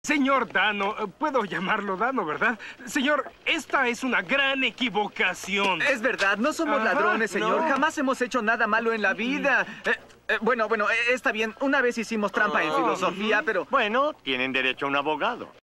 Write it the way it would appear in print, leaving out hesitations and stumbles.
Señor Dano, puedo llamarlo Dano, ¿verdad? Señor, esta es una gran equivocación. Es verdad, no somos ladrones, señor. no. Jamás hemos hecho nada malo en la vida. Bueno, está bien. Una vez hicimos trampa en filosofía, pero... Bueno, tienen derecho a un abogado.